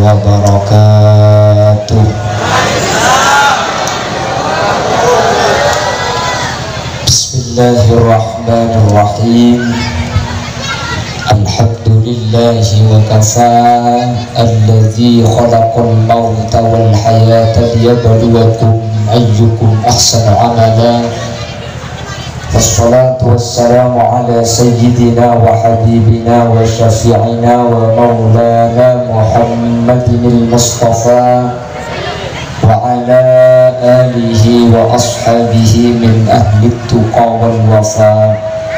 wabarakatuh. Bismillahirrahmanirrahim. Alhamdulillahi wa kafa alladzi khalaqal mauta wal hayata liyabluwakum ayyukum ahsanu amala. Wassalatu wassalamu ala sayyidina wa habibina wa syafi'ina wa maulana Muhammadin al-Mustafa wa ala alihi wa ashabihi min ahli tuqa wal wafa.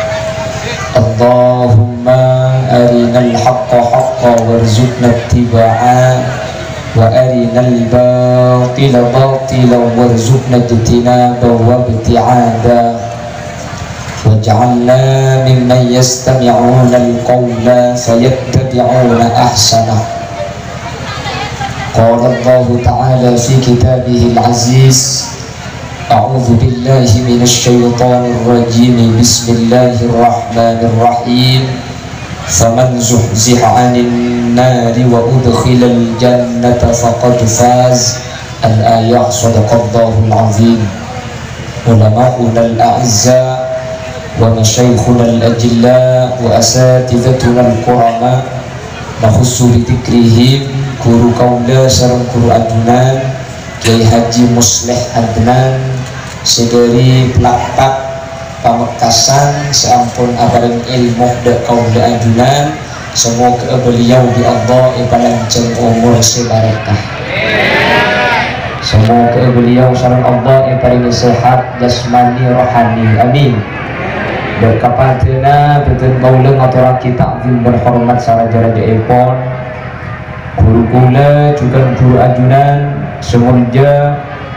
Allahumma arinal haqqa haqqa warzuqna ittiba'a wa arinal batila batila warzuqna ijtinaba wa ibti'ada waj'alna mimman yastami'una al-qawla fayattabi'una ahsanah. Qala Allah ta'ala fi kitabihil aziz, a'udzu billahi minasy syaithanir rajim, bismillahirrahmanirrahim. Faman zuhziha 'anil nari wa udkhilal jannata faqad faz. Al-ayah. Shadaqallahul azim. Ulama'una al-a'izza wa masyayikhuna al-ajilla wa asatidzatuna al-kurama nakhussu bi dzikrihim guru kaula sareng guru adunan Kiai Haji Musleh Adnan sedari Pelakpak Pamekasan seampun abareng ilmu dak kaula adunan. Semoga beliau di Allah panjang umur sebarakah. Semoga beliau sareng Allah paling sehat jasmani rohani, amin. Berkapatena betul kaula ngaturake takzim berhormat saraja-raja epon guru kula juga guru ajunan semulja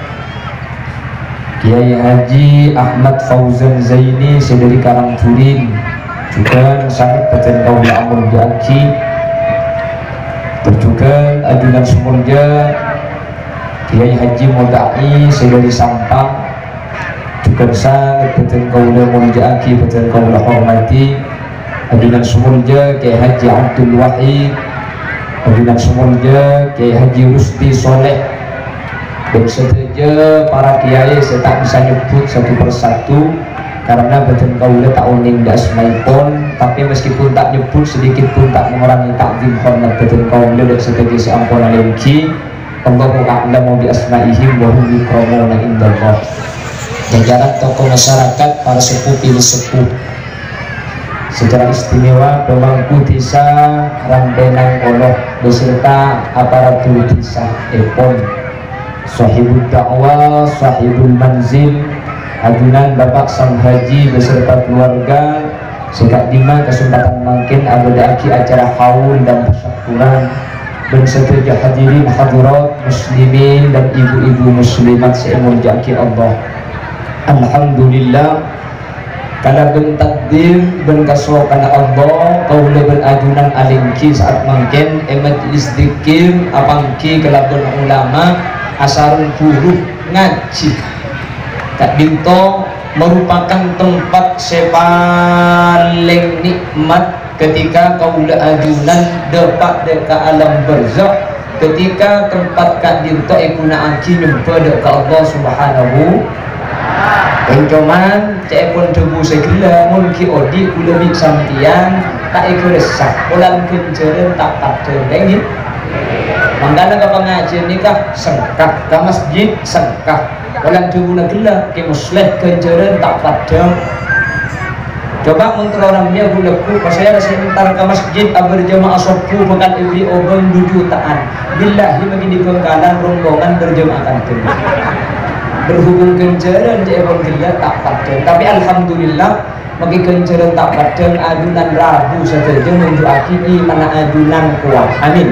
Kiai Haji Ahmad Fauzan Zaini sedari Karangturin juga sangat betul kaula amul jaki terjuga ajunan semulja Kiai Haji Modai sedari Sampang juga sangat betul kaula munjaaki betul kaula hormati ajunan semulja Kiai Haji Abdul Wahid, ajunan semulja Kiai Haji Rusdi Soleh, dan seteja para kiai saya tak bisa nyebut satu persatu karena betul kaula tak uning asmaipun, tapi meskipun tak nyebut sedikit pun tak mengurangi takzim hormat betul kaula dan seteja seampun alimki. Allahu a'lamu bi asmaihim wa hum yukramuna indallah. Jajaran tokoh masyarakat, para sepuh pilih sepuh secara istimewa pemangku desa Rambenang Oloh beserta aparatur desa Epon, sahibul dakwah, sahibul manzil, ajunan Bapak Sang Haji beserta keluarga sekak dima kesempatan mungkin abadaki acara haul dan persyakuran dan setuju hadirin hadirat muslimin dan ibu-ibu muslimat seumur jaki Allah. Alhamdulillah karena bentakdir dan kaswakan Allah kaula berajunan alingki saat mungkin majlis zikir apangki kelabun ulama asarun guru ngaji tak binto merupakan tempat sepaling nikmat ketika kaula ajunan depak deka alam barzakh, ketika tempat kak dinto ikuna aki nyempa deka Allah subhanahu. Yang cuman cek pun debu segala mulki odi kula bik samtian tak ikut resah ulang kenceran tak terdengi. Mangkana ke pengajian nikah sengkah ke masjid sengkah ulang debu negala ke musleh kenceran tak padam. Coba untuk orangnya bulaku pas saya sebentar ke masjid berjamaah sopu bukan ibri obeng dujutaan billahi begini bengkalan rombongan berjamaah tuh berhubung kenceran dia bergerak tak padam, tapi alhamdulillah bagi kenceran tak padam adunan Rabu saja menjuaki di mana adunan kuat, amin.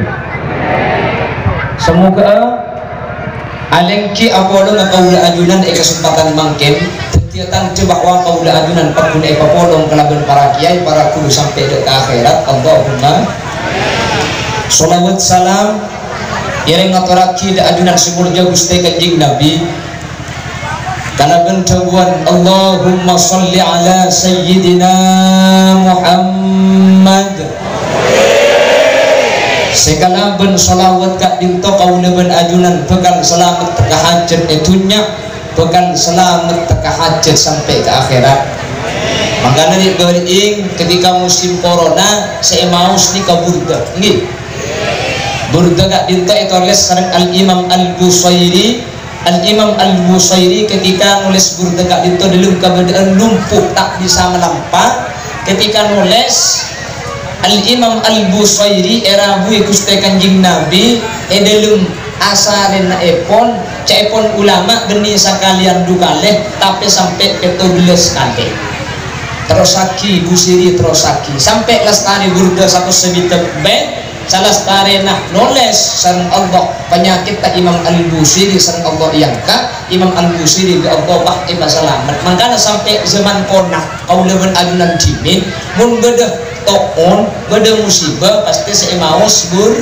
Semoga alengki apolo na kaula adunan kesempatan mangkem tiatan coba kaula adunan paguna ipapolong kalaban para kiai para kudu sampai ke akhirat. Allahumma sholawat salam yang ngaturaki da adunan semulja Gusti Kanjeng Nabi karena bentuan Allahumma salli ala sayyidina Muhammad sekalaban salawat kak dinto kaulaban ajunan bekal selamat teka hajat itunya, bekal selamat teka hajat sampai ke akhirat. Makanya di bering ketika musim corona saya mau ni ka burda nggih burda kak dinto itu les sareng al-Imam al-Busairi. Al-Imam al-Busairi ketika nulis burda kak dinto dalam keadaan lumpuh tak bisa melampa, ketika nulis Al-Imam al-Busairi era bui Gusti Kanjeng Nabi dalam asalna epon caepon ulama geni sakalian dukaleh tapi sampai 17 kali terosaki Busiri terosaki sampai lestari burda satu sebitek ben salastari nah nulis sareng Allah penyakit tak Imam al-Busiri sareng Allah yangka Imam al-Busiri bi Allah bah selamat. Mangkana sampai zaman konah kaulawan adunan jimin mun bedah toon beda musibah pasti saya mau sebur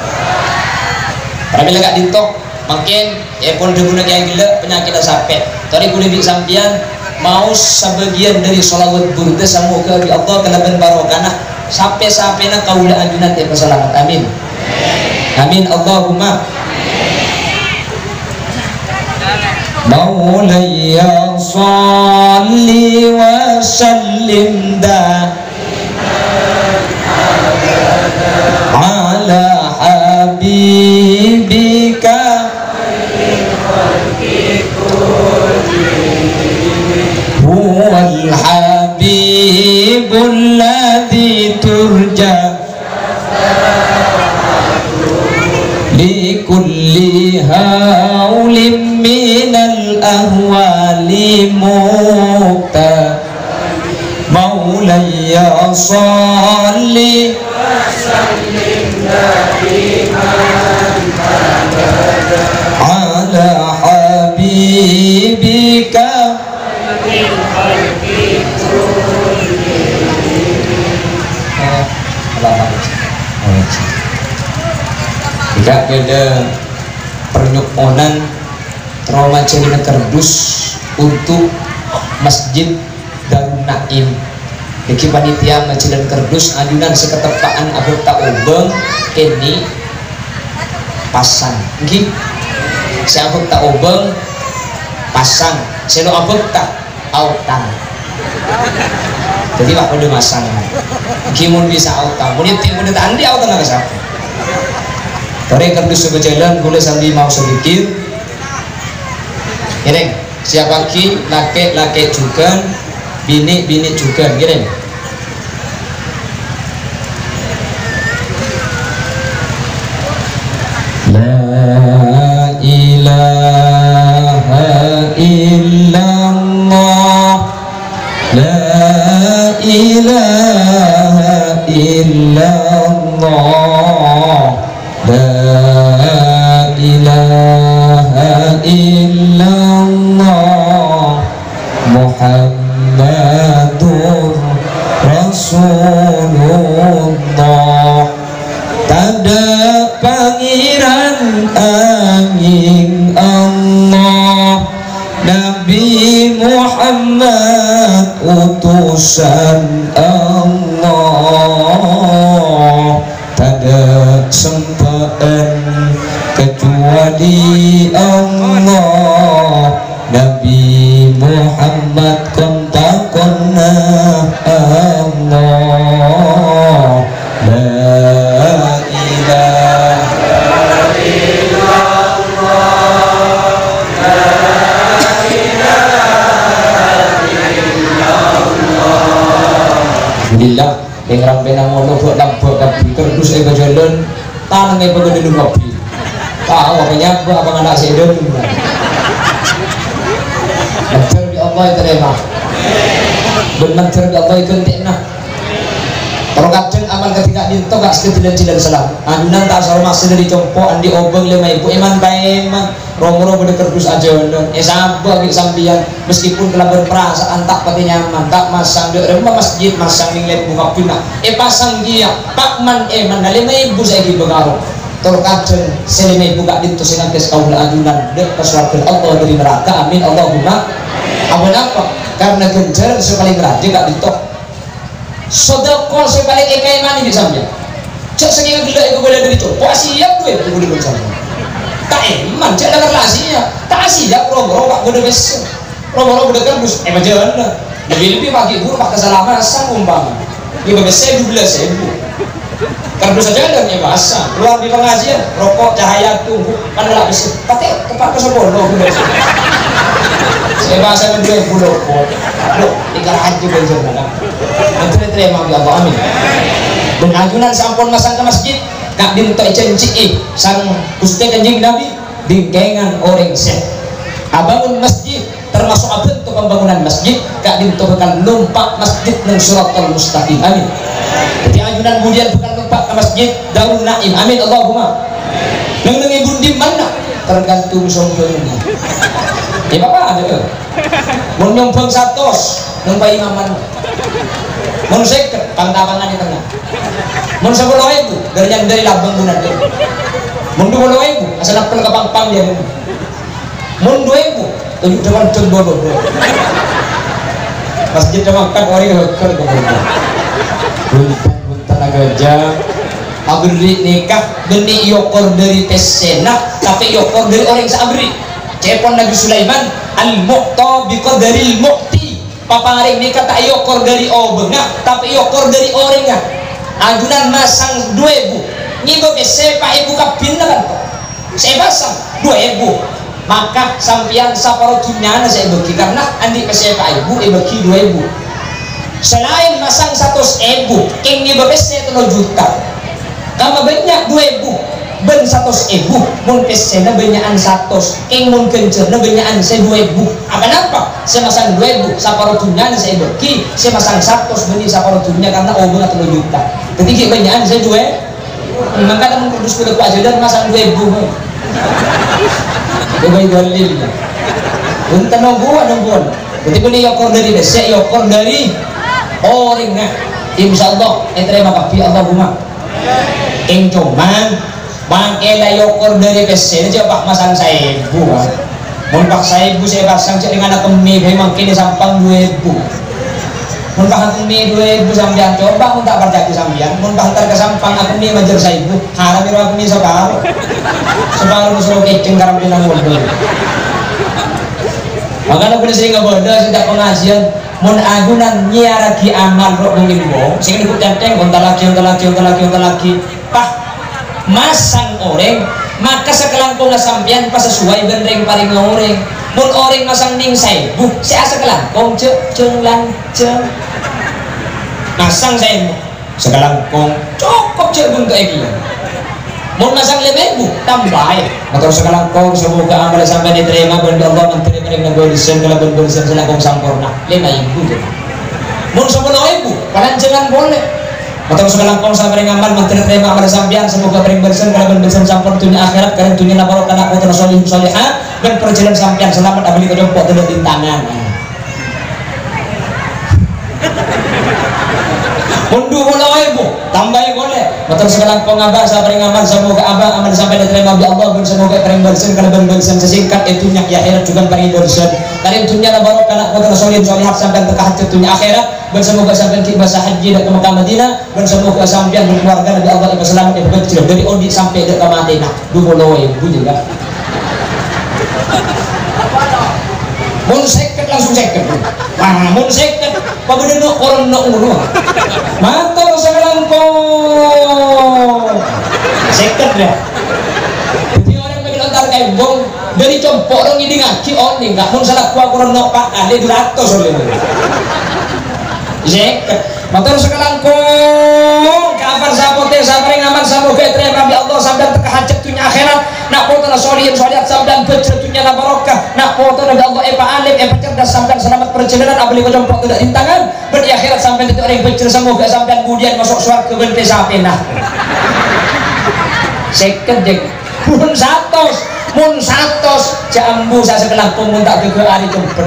tapi lagak ditok makin ya pun deguna yang gila penyakit sampai tadi kulit sampian mau sebagian dari sholawat burda semoga di Allah kelaban barokah sampai nak kaula ajunan ya selamat amin amin Allahumma Maulayya salli wa sallim da ala habibika huwal habibul ladzi turja likulli haulin minal ahwali mukta Maulayya salli ala habibika tidak beda pernyukonan trauma cerita kerdus untuk Masjid Darun Naim. Iki panitia Masjid Kerdus ajunan seketepaan abot tak ubeng kini pasang nggih saya abot tak ubeng pasang selo abot tak autan jadi pak udah masang gimun bisa autan mun timun tandi autan ka sapa tore kerdus sebejalan boleh sambil mau sedikit ini siapa ki laki juga bini juga gini La ilaha illallah La ilaha illallah La ilaha illallah Muhammadur Rasulullah Tada pangeran angin Allah Nabi Muhammad utusan Allah Tada sempaan kecuali Allah Nabi Muhammad kontakonna Allah La ilaha illallah La ilaha illallah Alhamdulillah yang rampai nama buat lampu kapi kerdus ego jalan tanang ego gede dulu kapi tahu apanya apa anak saya dulu lancar di Allah itu remah lancar di Allah itu entekna kalau kadang amal ketika dinto gak seketidak salam adunan tak asal masih dari compo andi obeng lima ibu eman baeman romo-romo pada kerdus aja sabah gitu sambian meskipun telah berperasaan tak pati nyaman tak masang di rumah masjid masang di led buka pina pasang dia pakman eman dari lima ibu saya gitu begaruh kalau kadang selima ibu gak dinto senangkes kaulah adunan dek kesuarga Allah dari neraka amin Allahumma amin apa karena genjar sekali ngerajin gak dinto sodokol sepaling ikai mani di sambil cek segini gila itu boleh dari coba siap gue boleh bersama tak eman cek ada relasinya tak siap robo pak gue besok robo udah kardus macam lebih pagi guru pak kesalahan sang umpama ini besok 12.000 kardus saja ada nih basah keluar di pengajian rokok cahaya tunggu kan nggak bisa pakai tempat kesobono saya bahasa kedua pulau loh tinggal haji benjol kan nanti terima ya Allah amin dan ajunan sampun masang ke masjid kak dinto cenci sang Gusti Kanjeng Nabi bingkengan orang set abangun masjid termasuk bentuk pembangunan masjid kak dinto bakal numpak masjid nang Siratal Mustaqim amin jadi ajunan kemudian bukan numpak ke masjid Darul Naim amin Allahumma nang ibu di mana tergantung sombongnya ya bapak ada mau nyombong 100 numpak imaman mau seket pangkapangan di tengah mau 10.000 dari labang bulan mau 20.000 asal apel ke pang dia mau 2.000 tunjuk dengan cendol masjid makan orang hekar buntan agak abri nikah benih yokor dari pesena tapi yokor dari orang sabri cepon Nabi Sulaiman al-muqta biqadaril muqti paparing nikah tak yokor dari obengah tapi yokor dari orangnya ajunan masang 2.000 ngigo sepa ibu kabin kan saya pasang 2.000 maka sampian saparotunya saya bagi karena andi sepa ibu bagi 2.000 selain masang 100.000 king ngigo saya 3 juta kama banyak 2.000 ben 100.000 mun pesena banyakan 100 king mun kencerna banyakan saya 2.000 apa saya masang 2.000 saparotunya saya bagi saya masang 100 beni saparotunya karena obeng 3 juta ketika banyakan saya 2 maka ada mengkudus kuda aja dan masang 2.000 coba dalil untuk nungguan ketika ini yokor dari besek yokor dari orangnya insyaallah terima kasih Allahumma ing cuman bangke layokor dari pesen aja pak masang 1.000 mun pak 1.000 saya pasang cek dengan kemi memang kini sampang 2.000 mun pak kemi 2.000 sambian coba mun tak berjati sambian mun pak ntar kesampang kemi majer 1.000 haram itu kemi separuh musuh kecing karam pinang bodoh makanya boleh sering bodoh sudah pengajian mun agunan nyiaragi amal roh mengimbo sehingga ikut canteng onta lagi pak masang orang maka sekelangkung sampian pas sesuai bendeng paling orang mun orang masang ning 1.000 si asa kelangkung ceng masang 1.000 sekelangkung cukup cek untuk iki mun masang 5.000 tambah motor sekelangkung semoga amal sampai diterima benda Allah menteri mereka bersen kalau bersen selangkung sampurna 5.000 mun 10.000 kalian jangan boleh atau sekalangkong sampai ngamal menteri terima amal sambian semoga bering bersen kalau bersen sampun dunia akhirat kalian dunia lapor karena putra solih solihah dan perjalanan sampian selamat abli kejompok tidak tintangan mundu boleh ibu tambah boleh betul sekalangkong abah sampai ngamal semoga abah amal sampai diterima oleh Allah dan semoga bering bersen kalau bersen sesingkat itunya ya akhirat juga bering bersen kalian dunia lapor karena putra solih solihah sampai terkahati dunia akhirat dan semoga sampai kita bahasa haji dan ke Mekah Madinah dan semoga sampai berkeluarga Nabi Allah Ibu Selamat Ibu Kecil dari Odi sampai ke Madinah 20.000 juga mun seket langsung seket mun seket pabudeno orang no ulu mantor sekelangkong seket dah jadi orang bagi lontar kembong dari compok orang ini ngaki oni nggak mun salah kuah kurang no pak ada 200 oleh seket motor sekelangkong kafar sapote sabring aman samoga terima bi Allah sampai terkahajat dunia akhirat nak foto solihin solihat sampai berceritunya na barokah nak foto Nabi Allah alim cerdas sampai selamat perjalanan abli kejompok tidak intangan berdi akhirat sampai itu orang bercer semoga sampai kemudian masuk surga bente sapena seket dek mun 100 jambu saya sekelangkung mun tak ke hari cepet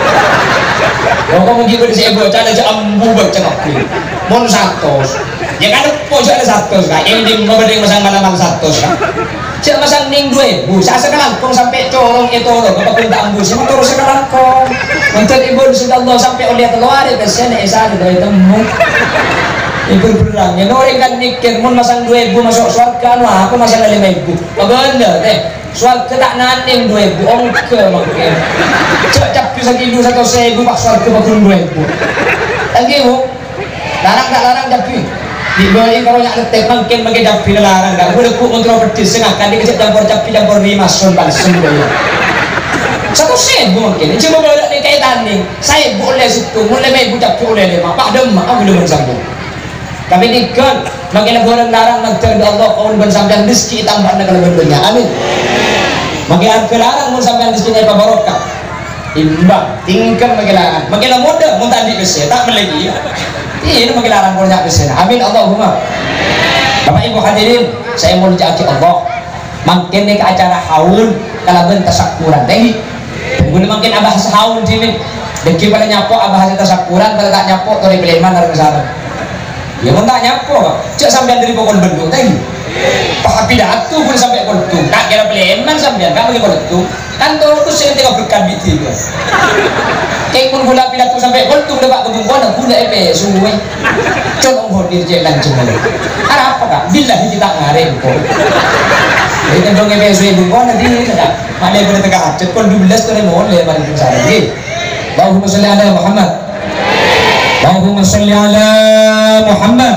kamu gitu di ibu cara jambu bercengok mun 100 ya kan pojok ada 100 kan yang di memberi masang malaman 100 kan cek masang ning 2.000 saya sekelangkung sampai corong itu loh apa pun tak ambu saya motor sekelangkung untuk ibu sudah Allah sampai oleh keluar itu saya esa di temu berperang ya orang kan mikir mau masang 2.000 masuk surga anu apa masang 5.000 bener teh surga tak nanti 2.000 ongke makin cek bisa gitu 1.000 pak surga bakal 2.000 lagi bu larang tak larang tapi dibeli kalau nyak letek makin bagi tapi larang tak boleh ku kontroversi sengakan dikecek campur 5 son balsem ya 1.000 mungkin cuma boleh di kaitan nih saya boleh situ mulai main budak boleh 5 pak demak aku belum sambung tapi dikon makin orang larang mantel Allah kawan bersambian rezeki tambah negara bentuknya amin makin larang mun sampean rezeki apa barokah imbang tingkah makin larang makin muda mun tadi besi tak melagi ini makin larang punya besi amin Allahumma. Bapak Ibu hadirin saya mau jaki Allah makin ke acara haul kalau bentuk tasakuran tadi boleh makin abah haul sini deki pada nyapo abah tasakuran pada tak nyapo tori beleman harus sarang ya mau tak nyapo cek sampean dari pokok bentuk tadi pak pidato pun sampai koltu tak kira peleman sampean gak bagi koltu kan tuh saya tengok berkat biti kayak pun gula pidato sampai koltu udah pak kebungkuan gula epe suwe colong hodir jalan cuma ada apa kak billahi kita ngareng kok jadi kan dong epe suwe bungkuan nanti tidak mana yang boleh tegak hajat kon 12 tuh mau lebar di sana lagi Allahumma sholli ala Muhammad Allahumma sholli ala Muhammad.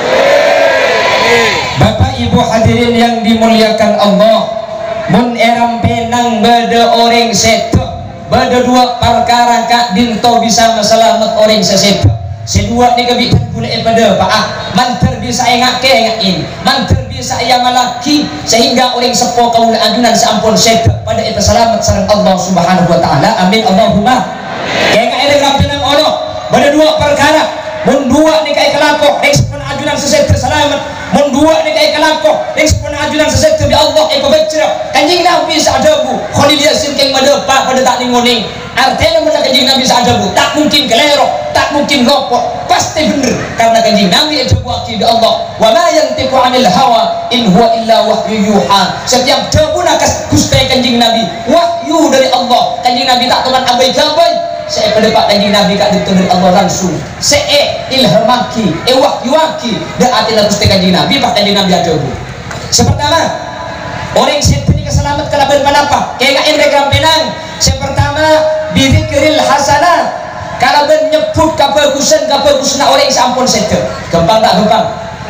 Bapak Ibu hadirin yang dimuliakan Allah mun eram penang beda orang seto beda dua perkara kak dinto bisa masalamat orang seseto sedua ni kebitan boleh pada pak manter bisa ngakin manter bisa yang malaki sehingga orang sepo kaula ajunan seampun seto pada itu selamat sareng Allah subhanahu wa ta'ala amin Allahumma. Kaya eram penang Allah beda dua perkara mun dua ni kaya kelakok nek sepun ajunan seseto selamat mun dua ni kaya kelakok nek sepun ajunan seseto bi Allah baca kanjing Nabi sa'adabu Khalil Yasin keng madepa pada tak ningoning artinya mana kanjing Nabi sa'adabu tak mungkin kelero tak mungkin lopok pasti bener karena kanjing Nabi itu wakil bi Allah wa ma yantiqu 'anil hawa in huwa illa wahyu yuha setiap jawabuna Gusti kanjing Nabi wahyu dari Allah kanjing Nabi tak teman abai-abai saya pada pak kanjing Nabi kak dituntut Allah langsung saya ilhamaki wahyuaki dan hati Gusti kanjing Nabi pak kanjing Nabi aja bu sepertama orang setan ini keselamat kelaban panapa kayak gak inregram penang yang pertama bidzikril hasanah kalau menyebut kebagusan orang sampun setan gampang tak gampang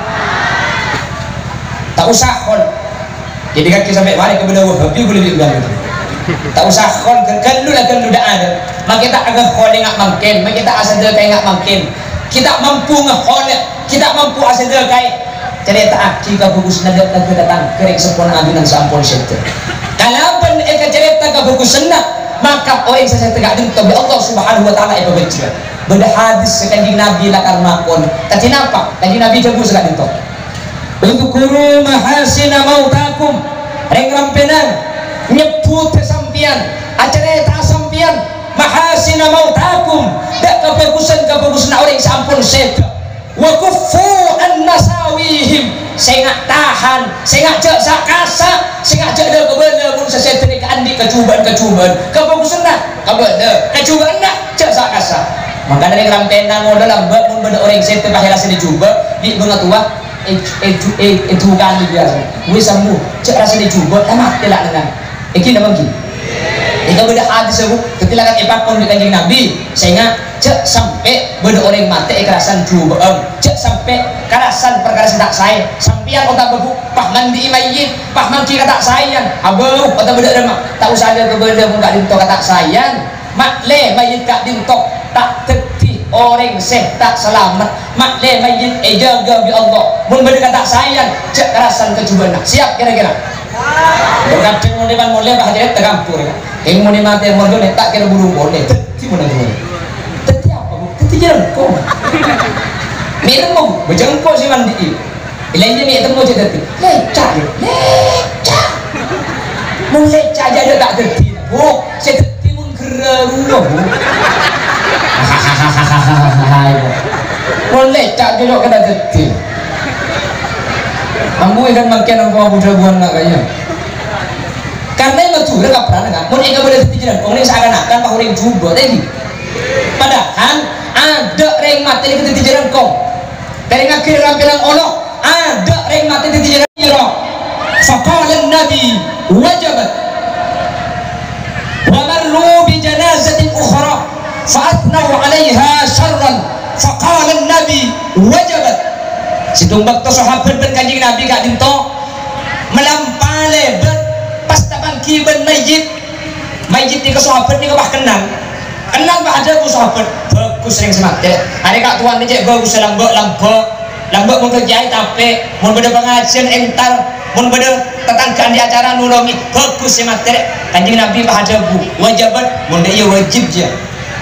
tak usah kon jadi kaki sampai mari ke benda wahabi boleh dibilang gitu tak usah kon kelu lah kelu dah ada mak kita agak kon ngak mungkin mak kita asal dia kayak ngak mungkin kita mampu ngakon kita mampu asal dia kayak cerita aki kabukus nadat lagi datang kerek sepon adunan sampun setu kalau pun eka cerita kabukus nak maka orang saya tegak dinto bi Allah subhanahu wa ta'ala ibu baca benda hadis kanjing Nabi lakar makon tapi nampak kanjing Nabi jago segak dinto udhkuru mahasina mautakum reng rampenan nyebut sampian acara tak sampian mahasina mautakum dak kebagusan orang sampun setu wa kuffu an-nasawihim saya ngak tahan saya ngak cek sakasa saya ngak cek dah kebenda pun saya terik andi kecubaan kebagusan nak kebenda kecubaan nak cek sakasa maka dari rampenan modal lambat pun benda orang setu bahaya rasa dicoba di mengatua itu kali biasa wisamu cek rasa dicoba lama telak dengan iki namang ki jika beda hadis aku ketilakan epakon di kanjing Nabi sehingga cek sampai beda orang mati kerasan coba cek sampai kerasan perkara tak saya sampian otak bebu pah mandi mayit pah mangki kata sayang abau otak beda demak tak usah ada kebeda pun kak dinto kata sayang makle mayit kak dinto tak teti orang seh tak selamat makle mayit jaga bi Allah mun beda kata sayang cek kerasan kecubaan siap kira-kira berkacang mau depan mulai bahaya tercampur yang mau mati yang mau tak kira bulu boleh teti mana boleh teti apa bu teti jengkol minum mau berjengkol sih mandi lainnya minum mau jadi teti lecak mau lecak aja tak teti bu saya teti pun keruh mau lecak juga kena teti ambu ikan makin aku abu jagoan nak kaya karena yang betul mereka pernah kan mau ikan boleh tertijiran kau ini seakan-akan pak orang juga lagi padahal ada orang mati yang tertijiran kau dari ngakir rampilang Allah ada ring mati di tiara faqala nabi wajabat wa marru bi janazatin ukhra fa'atnau 'alaiha syarran faqala nabi wajabat situmbak to sahabat ben kanjing nabi gak dinto melampale bet pas tabangki ben mayit ni ke sahabat ni ke bah kenal bah ada ku sahabat bagus sering semate ada kak tuan ni cek bagus lambak mun kerjai tapi mun beda pengajian entar mun beda tetanggaan di acara nulungi bagus semate kanjing nabi bah ada bu wajabat mun dia wajib je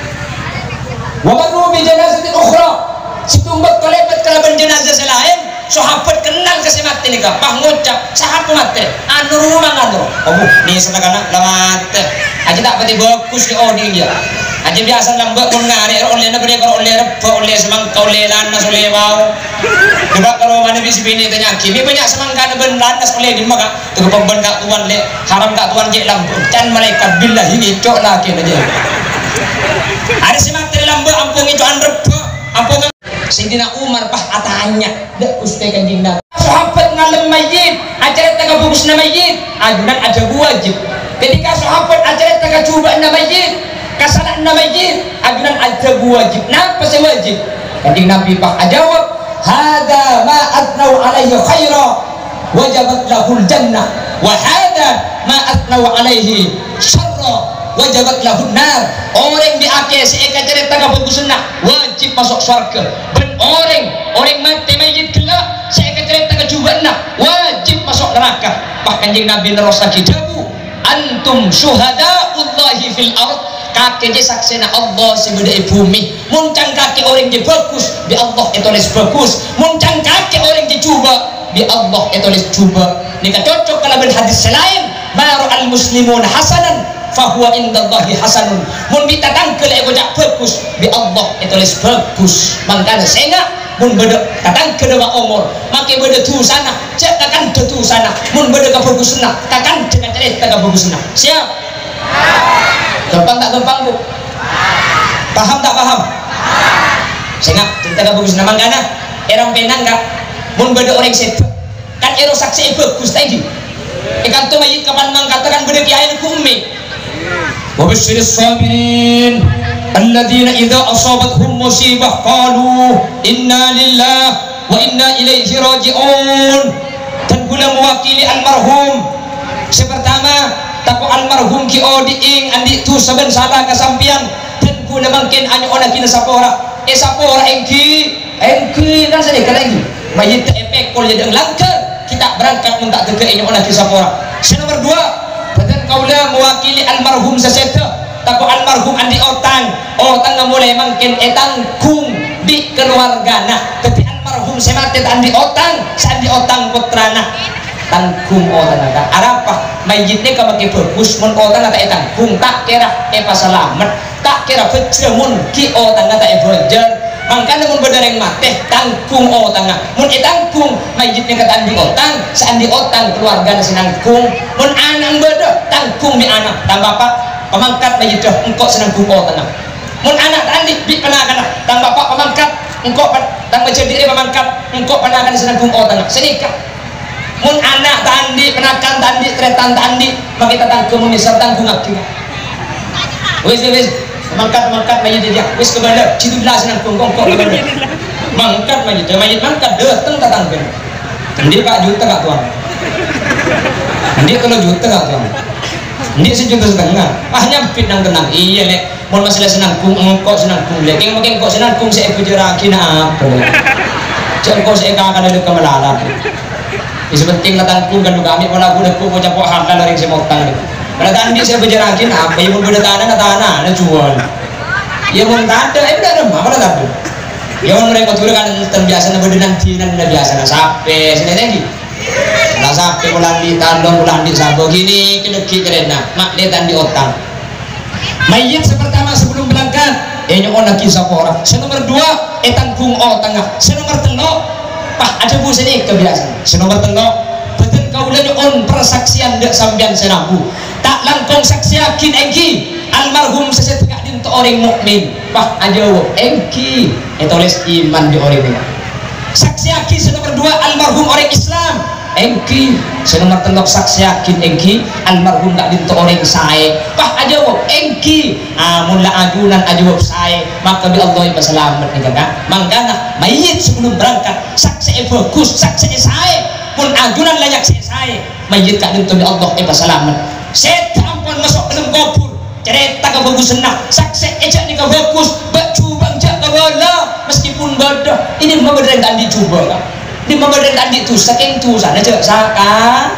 wa baru bi janazatin ukhra situmbak kelebet kalaban jenazah selain sahabat kenal ke semate ni ka bah ngucap sahabat mate anu rumah anu ni sedekana lamat aja tak pati bagus di oding dia aja biasa lambak mun ngare oleh na beri oleh rebo oleh semangka oleh lanas oleh bau coba kalau mana bisi bini tanya kimi banyak semangka ben lanas oleh di maka tu pemben kak tuan le haram kak tuan je lambak can malaikat billahi ni cok laki aja ada semangka lambak ampung itu an rebo ampung Sayyidina Umar bah atanya dak kuste kanjing Nabi sahabat ngalem mayit acara tengah bungkus na mayit adunan ada wajib ketika sahabat acara tengah coba na mayit kasalah na mayit adunan ada wajib napa sih wajib kanjing Nabi bah jawab hada ma atnau alaihi khaira wajabat lahul jannah wa hada ma atnau alaihi syarra wajabat lahun nar orang di akhir seeka cerita ke buku sunnah wajib masuk surga ben orang mati mayit kelak seeka cerita ke jubana wajib masuk neraka bahkan jeng Nabi nerosa kidabu antum syuhadaullahi fil ard kaki je saksena Allah sebeda bumi muncang kaki orang je bagus bi Allah etoles bagus muncang kaki orang je cuba bi Allah etoles cuba ni cocok kalau ben hadis selain baru al muslimun hasanan fahuwa indallahi hasanun mun bita tangkel ego jak bagus bi Allah etoles bagus mangkana senga mun beda tatang kedua umur make beda tu sana cek takkan tu sana mun beda ka bagus sana takkan dengan cerita ka bagus sana siap gampang tak gampang bu paham tak paham senga cerita ka bagus sana mangkana erang penang enggak mun beda orang set kan ero saksi bagus tadi ikan tu mayit kapan mangkatakan beda kiai ku ummi وبشر الصابرين الذين إذا أصابتهم مصيبة قالوا إنا لله وإنا إليه راجعون dan gula mewakili almarhum sepertama taku almarhum ki odiing andi tu saben salah kasampian dan gula mungkin anyo ona kina sapora sapora engki kan sedek lagi mayit efek kol jadi langkar kita berangkat minta tege anyo ona kina sapora nomor 2 kaulah mewakili almarhum seseta tapi almarhum andi otang mulai mungkin etangkung di keluargana tapi almarhum semate andi otang sandi otang putrana tangkung otang ada arapa mayitnya kamake bagus mun otang ata etangkung tak kira pasalamet tak kira bejremun ki otang ata bojer mangkana mun bedareng mate tangkung otang mun etangkung mayitnya kata andi otang sandi otang keluargana sinangkung mun anang beda tangkung di anak tang bapak pemangkat mayit dah engkau sinangkung otang mun anak tandi bi penakana tang bapak pemangkat engkau tang menjadi pemangkat engkau penakan sinangkung otang sedekah mun anak tandi penakan tandi tretan tandi makita tangkung memisar tangkung akhir wis mangkat mayit dia wis kebala cidullah senang kongkong kebala mangkat mayit mangkat datang tatangkan ndi Pak juta kak tuan ndi kalau juta kak tuan ndi sejuta setengah nyampit nang tenang iya lek mau masalah senang kung engkau senang kung lek yang makin kau senang kung saya pujaraki na apa cek kau saya kakak ada kemelalak is penting latang kung kan kami pun aku nak kung mau capok hal kalau ring semotang pada tadi saya bicarakin apa yang berbeda tanah jual yang mau tanda udah remah pada tadi yang mereka turun kan terbiasa berbeda nanti biasa sampai sini lagi nah sampai bulan di tandong bulan di sabo gini kedeki kerena mak lihat di otang mayit pertama sebelum berangkat nyokon lagi sapora nomor 2 tanggung tengah nomor 3 pak ada bu sini kebiasaan nomor 3 betul kau udah nyokon persaksian dek sambian senabu tak langkong saksi yakin engki almarhum sesetegak di untuk orang mukmin pak aja engki etoles iman di orang ini Saksi yakin nomor 2 almarhum orang Islam engki nomor 3 saksi yakin engki almarhum gak dinto orang sae pah aja wo engki mun la ajunan aja wo sae maka bi Allah selamat nih kakak mangkana mayit sebelum berangkat saksi bagus saksi sae mun ajunan layak sae mayit gak dinto bi Allah selamat set ampun masuk dalam kubur cerita kebagus senang saksi ejak ni bagus baju bangja kabala meskipun bodoh ini memberi dan dicoba kan ini memberi dan itu saking tu sana cek saka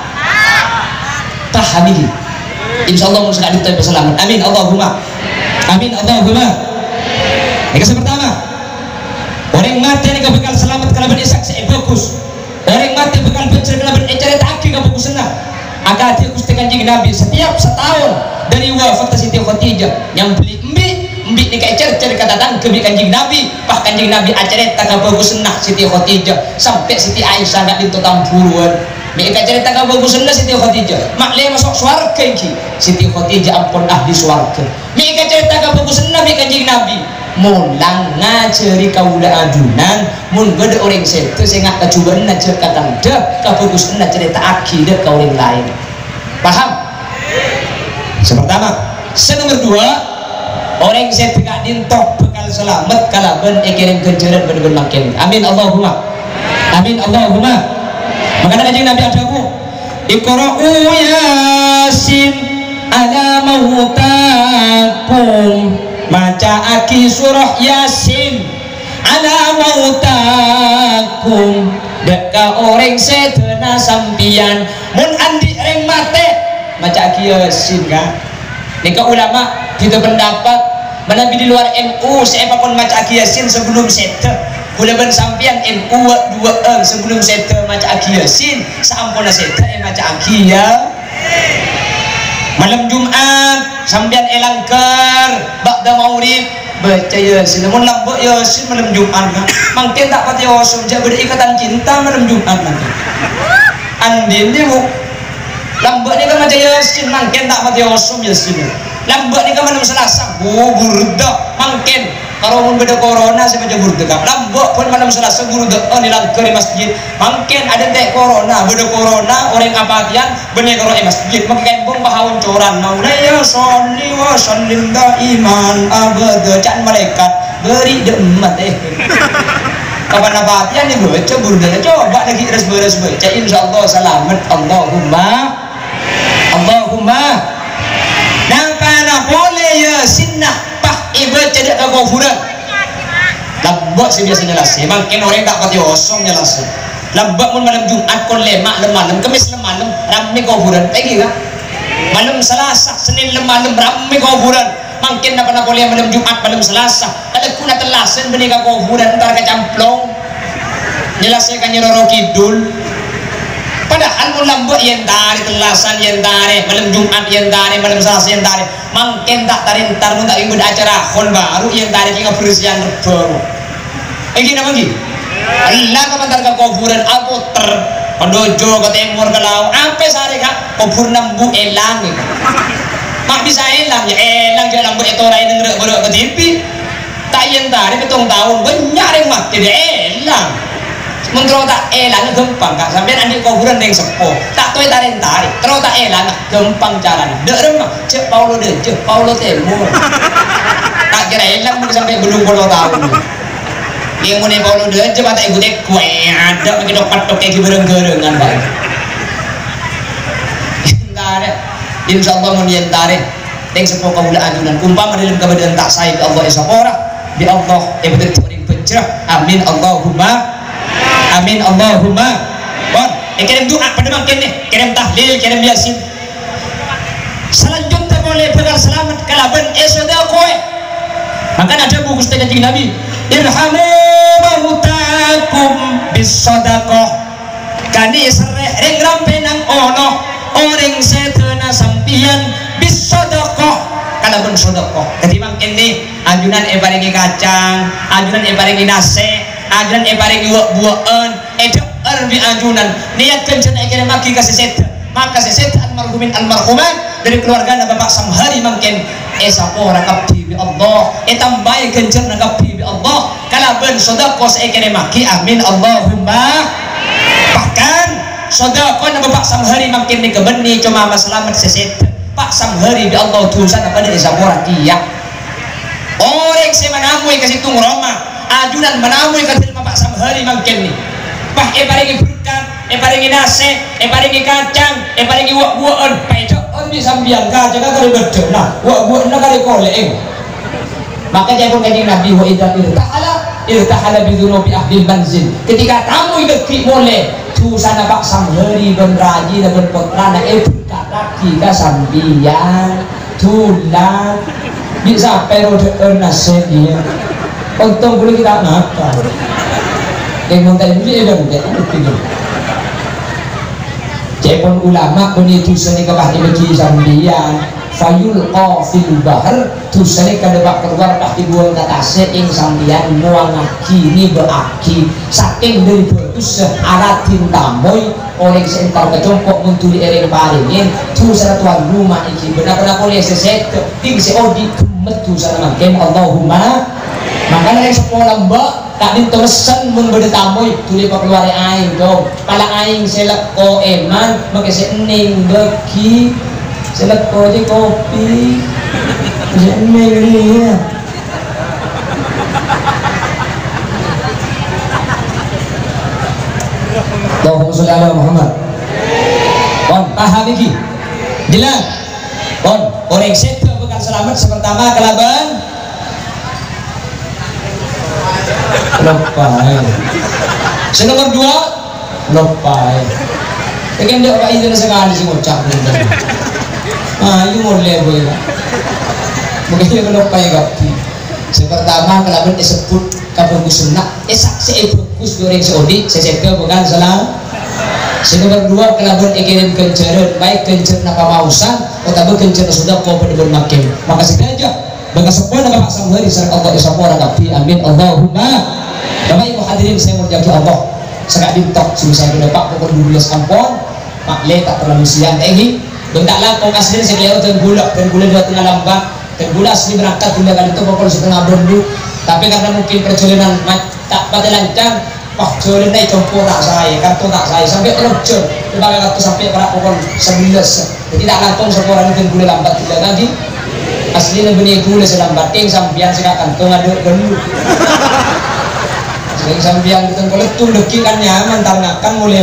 pahami insyaallah mun sekali kita selamat amin Allahumma amin Allahumma yang pertama orang mati ni bakal selamat kalau beri saksi bagus orang mati bakal bercerita kalau beri cerita akhir kebagus senang akan dia Gusti Kanjeng Nabi setiap setahun dari wafat Siti Khadijah yang beli mbik ni kayak cer kata datang ke Kanjeng Nabi bah Kanjeng Nabi acarita ka bagus senah Siti Khadijah sampai Siti Aisyah gak dinto tampuruan mbik ka cerita ka bagus senah Siti Khadijah mak le masuk swarga iki Siti Khadijah ampun ahli swarga mbik ka cerita ka bagus senah mbik Kanjeng Nabi mulang ngajari kaula ajunan mun beda orang setu sing ngak kacubaan aja katang dah ka bagus senah cerita akidah ka orang lain paham pertama nomor 2 orang saya tegak dintok bekal selamat kalaban kirim kejaran bener-bener makin amin Allahumma amin Allahumma makanya Kanjeng Nabi adaku iqra'u yasin ala mautakum maca aki surah yasin ala mautakum deka orang sedena sampian mun andi reng mate maca aki yasin kan nika ulama kita pendapat menabi di luar NU saya pun maca aki yasin sebelum sete kulaban sampian NU 2 sebelum sete maca aki yasin sampuna sete maca aki ya malam Jumat sampian elangker ba'da maurib baca yasin namun lambok yasin malam Jumat kan mungkin tak pati osum jak berikatan cinta malam Jumat nanti andin dia bu lambok ni kan baca yasin mungkin tak pati osum yasin lambok ni kan malam Selasa burda mungkin kalau mun beda corona saya baca burda kan lambok pun malam Selasa burda di langker di masjid mungkin ada teh corona beda corona orang apatian bener karo masjid makin bong bahawon coran maulaya sholli wa sallim daiman abada can malaikat beri demat kapan apatian ni baca burda coba lagi beres baca insyaallah selamat Allahumma nangkana boleh ya sinnah pah iba cedak kakufuran lambok sih biasa jelas makin orang tak pati osong jelas lambok mun malam Jumat kon lemak malam Kamis malam ramai kuburan lagi kan malam Selasa Senin malam ramai kuburan makin apa boleh malam Jumat malam Selasa kalau kuna telasan benika kuburan entar kecamplong jelas saya kan nyeroro kidul padahal mun lambok yang tari telasan yang tari malam Jumat yang tari malam Selasa yang tari makin tak tari entar mun tak ingin acara kon baru yang tari kita bersihan baru ini apa lagi Allah kementar ke kuburan apoter pendojo ke timur ke laut apa sehari kak kubur nambu elang mak bisa elang ya elang jangan lambu itu orang yang ngerek ke TV tak yang tadi petong tahun banyak yang mati dia elang mentero tak elang gampang kak sampai nanti kuburan yang sepuh tak tahu tarik terus tak elang gampang jalan dek remah cek Paulo timur tak kira elang sampai belum 10 tahun yang mau Paulo deh coba tak ikut kue ada makin dopat kayak bereng-gerengan baik entare insyaallah mun entare teng sepo kaula ajunan umpama dalam keadaan tak sae Allah isapora di Allah betul ring pecah amin Allahumma bon kirim doa pada makin nih kirim tahlil kirim yasin selanjutnya boleh bekal selamat kalaban esoda kowe maka ada buku Kanjeng Nabi irhamu mautakum bisadaqah kani sereh ring rampenang ono orang setena sampian bisadaqah kalaban sedekah jadi mangken nih ajunan paringi kacang ajunan paringi nase ajunan paringi buah-buahan edep bi ajunan niatkan cenah kira maki kasih set maka seset almarhumin almarhumat dari keluarga Bapak Samhari mungkin sapora kapti bi Allah tambai gencer na kapti bi Allah kalaban sedekah saekene maki amin Allahumma. Bahkan sedekah na Bapak Samhari mungkin ni kebeni cuma selamat seset Pak Samhari bi Allah tulisan apa dari sapora kia orang saya menamui kasih tung Roma ajunan menamui kasih Bapak Samhari mungkin ni Pak paringi berkat paringi nase paringi kacang paringi buah-buahan pecok on bisa sambian kacang kali bedek nah buah-buahan kali koleng maka dia pun kanjeng Nabi wa idza irtahala bidzunubi ahli manzil ketika tamu deki boleh susana Pak Samhari ben raji dan ben putrana berkat lagi ka sambian tulang bisa periode nase dia untung boleh kita nakal yang montai ini ada bukan cepon ulama beni tusani kabah dibagi sambian fayulqa fil bahr tusani kadebak keluar dah dibuang ke tasik ing sambian muangaki ni beraki saking dari betus aratin tamoy oleh sentar kecongkok muntuli ereng paringin tusana tuan rumah iki benar-benar boleh seset ting seodi kemet tusana makem Allahumma makanya yang sekolah mbak tak ditulisan mun beda tamoy tuli pak keluar aing dong pala aing selek ko eman make sening beki selek ko je kopi sening dia Allahumma sholli ala Muhammad kon paham iki jelas kon orang seto bukan selamat sepertama kelaban lepai nomor 2 lepai tekan dia pak itu sekali sih ngocak ini mulai boleh mungkin dia lepai gapti pertama kalau disebut kabagus sunnah saksi bagus goreng seodi seseka bukan salah nomor 2 kalau ikirim kenceran baik kencer napa mausan atau kencer sudah kau benar makin maka saja bangga sepuluh Bapak Samhari sareng Allah isapora kapi amin Allahumma. Bapak Ibu hadirin saya murjaki Allah sekak dintok sini saya kena pak pukul 12 ampun mak le tak terlalu siang ini bentak langkong asli saya kelihatan dan gula 2 tengah lambat dan gula asli berangkat gula kali itu pukul setengah bendu tapi karena mungkin perjalanan tak pada lancar wah jolin naik campur tak saya kartu tak saya sampai rojol dipakai kartu sampai pada pukul 11 jadi tak langkong seorang dan gula lambat tidak tadi asli benih gula selambat ting sampian sekak kantong ada gelu sambian kita kalau tu deki kan nyaman tarnakan boleh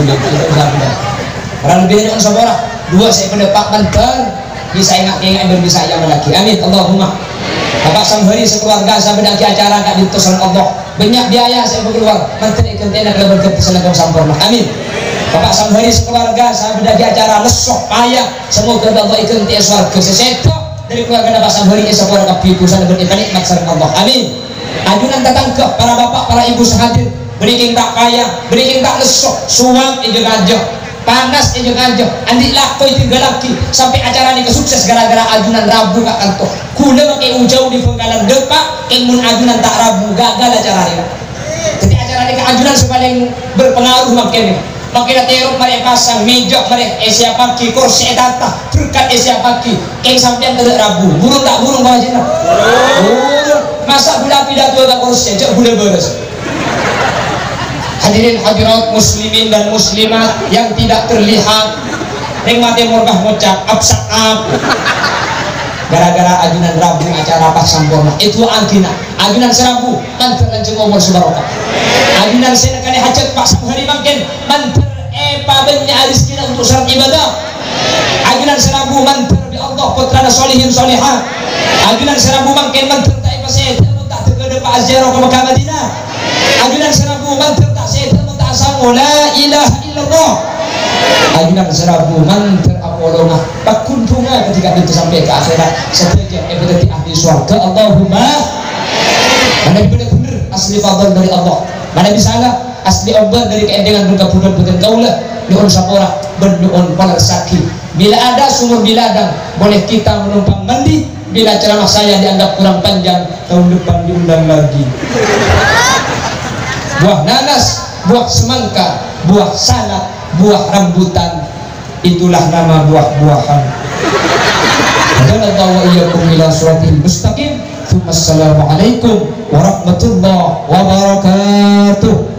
orang lebih banyak sabara 2 saya pendepak banter bisa ingat bisa yang lagi amin Allahumma. Bapak Samhari sekeluarga sampai daki acara kak dintosan Allah banyak biaya saya berkeluar menteri kentena kalau berkeputusan agama sampurna amin. Bapak Samhari sekeluarga sampai daki acara lesok payah semoga Allah ikut di surga seseto dari keluarga Bapak Samhari sekeluarga keputusan bernikmat sareng Allah amin. Ajunan datang ke para bapak, para ibu sehadir berikin tak payah, berikin tak lesok suam ije gajah panas ije gajah andi lakoi 3 laki sampai acara ini kesukses gara-gara ajunan rabu kak kantor kula pakai ujau di penggalan depak mun ajunan tak rabu gagal acara ini jadi acara ini ajunan paling berpengaruh makin teruk mereka pasang meja mereka siapa ki kursi data berkat siapa ki sampai tidak rabu burung tak burung bawa jenah masa budak pidato tak kursi aja boleh beres. Hadirin hadirat muslimin dan muslimat yang tidak terlihat nikmati murkah ngocak absakap gara-gara ajunan rabu acara Pak Sampurna itu ajunan serabu manter lanceng umur sebarokah ajunan senakani hajat Pak Samhari makin manter pabenya rizkina untuk syarat ibadah ajunan serabu manter bi Allah putrana solihin solihah ajunan serabu makin manter saya tak terkena Pak Azjaro ke Mekah Madinah ajunan serabu manter tak saya tak asamu la ilaha illallah ajunan serabu manter apolonga pakuntunga ketika itu sampai ke akhirat sebagai ebedati ahli surga Allahumma mana benar-benar asli fadl dari Allah mana bisa asli obat dari keendengan berkebunan bukan kaulah nuhun sapora bernuhun palersaki bila ada sumur biladang boleh kita menumpang mandi bila ceramah saya dianggap kurang panjang tahun depan diundang lagi buah nanas, buah semangka, buah salak, buah rambutan itulah nama buah-buahan. Hadallahu wa iyyakum ila siratil mustaqim. Assalamualaikum warahmatullahi wabarakatuh.